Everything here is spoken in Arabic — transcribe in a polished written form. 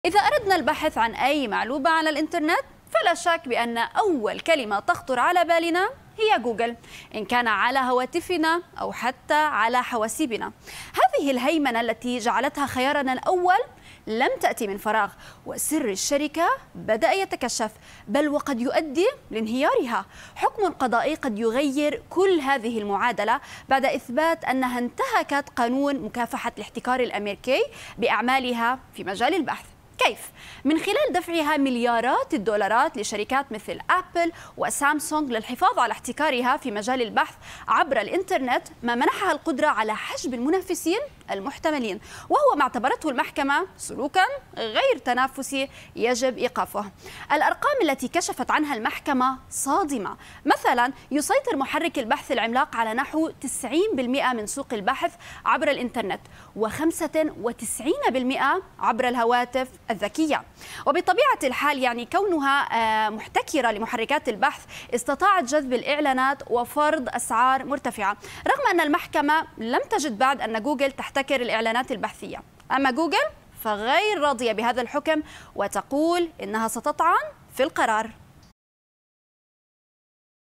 إذا أردنا البحث عن أي معلومة على الإنترنت فلا شك بأن أول كلمة تخطر على بالنا هي جوجل، إن كان على هواتفنا أو حتى على حواسيبنا. هذه الهيمنة التي جعلتها خيارنا الأول لم تأتي من فراغ، وسر الشركة بدأ يتكشف، بل وقد يؤدي لانهيارها. حكم قضائي قد يغير كل هذه المعادلة بعد إثبات أنها انتهكت قانون مكافحة الاحتكار الأمريكي بأعمالها في مجال البحث. كيف؟ من خلال دفعها مليارات الدولارات لشركات مثل أبل وسامسونج للحفاظ على احتكارها في مجال البحث عبر الإنترنت، ما منحها القدرة على حجب المنافسين المحتملين، وهو ما اعتبرته المحكمة سلوكا غير تنافسي يجب إيقافه. الأرقام التي كشفت عنها المحكمة صادمة. مثلا يسيطر محرك البحث العملاق على نحو 90% من سوق البحث عبر الإنترنت، و95% عبر الهواتف الذكية. وبطبيعة الحال كونها محتكرة لمحركات البحث استطاعت جذب الإعلانات وفرض أسعار مرتفعة، رغم أن المحكمة لم تجد بعد أن جوجل تحتكر الإعلانات البحثية. أما جوجل فغير راضية بهذا الحكم وتقول إنها ستطعن في القرار.